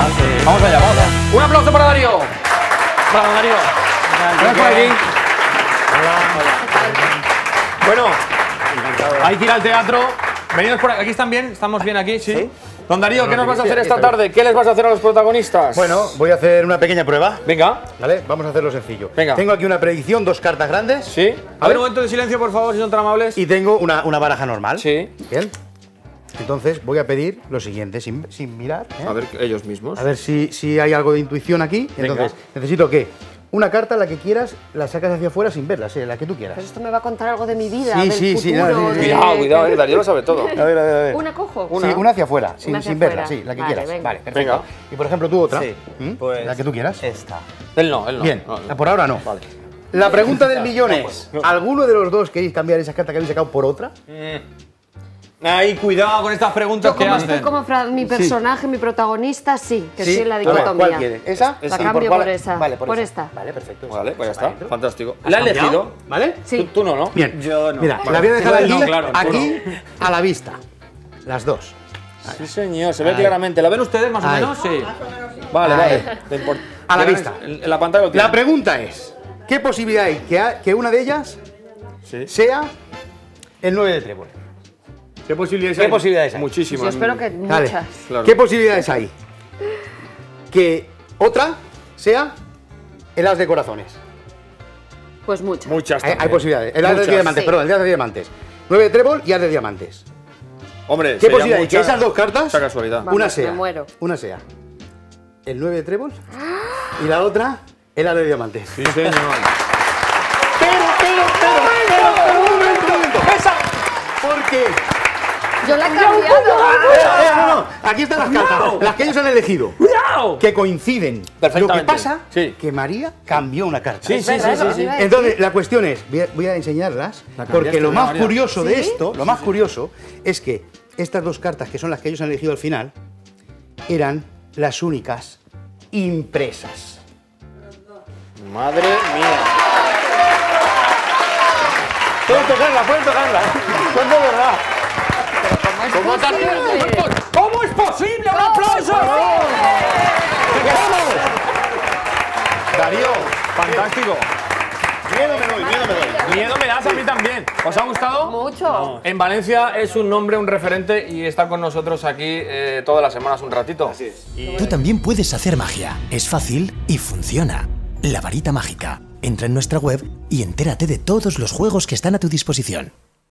Vamos allá, vamos allá. Un aplauso para Darío. Para Darío. Gracias por aquí. Bueno, hay que ir al teatro. Venidos por aquí. ¿Aquí están bien? ¿Estamos bien aquí? Sí. Don Darío, ¿qué nos vas a hacer esta tarde? ¿Qué les vas a hacer a los protagonistas? Bueno, voy a hacer una pequeña prueba. Venga. ¿Vale? Vamos a hacerlo sencillo. Venga. Tengo aquí una predicción, 2 cartas grandes. Sí. A ver, un momento de silencio, por favor, si son tan amables. Y tengo una baraja normal. Sí. Bien. Entonces voy a pedir lo siguiente, sin mirar. A ver, ellos mismos. A ver si hay algo de intuición aquí. Entonces, necesito que una carta, la que quieras, la sacas hacia afuera sin verla, la que tú quieras. Pues esto me va a contar algo de mi vida, Sí, del sí, sí, futuro, no, sí, sí. Cuidado, Darío lo sabe todo. A ver. ¿Una cojo? Sí, una hacia afuera, sin hacia verla, afuera. sí, la que Vale, quieras. venga. Vale, perfecto. Venga. Y por ejemplo, tú otra. Sí, pues la que tú quieras. esta. Él no. Bien, No. por ahora no. Vale. La pregunta del millón es: ¿alguno de los dos queréis cambiar esa carta que habéis sacado por otra? Ay, cuidado con estas preguntas Yo que como hacen. estoy como mi personaje, mi protagonista, sí, que sí, en la A ver, dicotomía. ¿cuál quieres? ¿Esa? La Sí, cambio cuál? por esa. Vale, por esta. Vale, perfecto. Vale, pues ya está. Adentro. Fantástico. ¿La ha elegido? ¿Vale? Sí. Tú no, ¿no? Bien. Yo no. Mira, Vale. la voy a dejar Tú aquí, no, claro, tú aquí a la vista. Las dos. Sí, señor, se ve Ahí. claramente. ¿La ven ustedes más o Ahí. menos? Sí. Vale, Ahí. vale. A la vista. En la pantalla lo La tienen. pregunta es: ¿qué posibilidad hay que una de ellas Sí. sea el 9 de trébol? ¿Qué posibilidades ¿Qué posibilidades hay? Muchísimas. Yo espero que Vale. muchas. Claro. ¿Qué posibilidades hay? Que otra sea el as de corazones. Pues muchas. Muchas Hay también. posibilidades. El as de Muchas. diamantes, Sí. perdón, el as de diamantes. 9 de trébol y as de diamantes. Hombre, ¿Qué serían posibilidad hay? Que muchas- esas dos cartas, Mucha casualidad. Vamos, una me sea, muero. una sea el 9 de trébol y la otra el as de diamantes. Sí, señor. Pero, un momento. ¡Esa! Porque Yo la he cambiado. no. Aquí están las cartas, las que ellos han elegido, que coinciden. Lo que Perfectamente. pasa Sí. que María cambió una carta. Sí, sí, sí, verdad, sí, lo sí. iba a decir. Entonces, la cuestión es, voy a enseñarlas, La cambiaste, porque lo más María. curioso de ¿Sí? esto, lo más curioso es que estas dos cartas, que son las que ellos han elegido al final, eran las únicas impresas. Madre mía. Pueden tocarla. Son de verdad. ¿Cómo es posible? ¡Un aplauso! ¡Te queremos! Darío, fantástico. Miedo me doy. Miedo me das a mí también. ¿Os ha gustado? Mucho. En Valencia es un nombre, un referente y está con nosotros aquí todas las semanas un ratito. Así es. Tú también puedes hacer magia. Es fácil y funciona. La varita mágica. Entra en nuestra web y entérate de todos los juegos que están a tu disposición.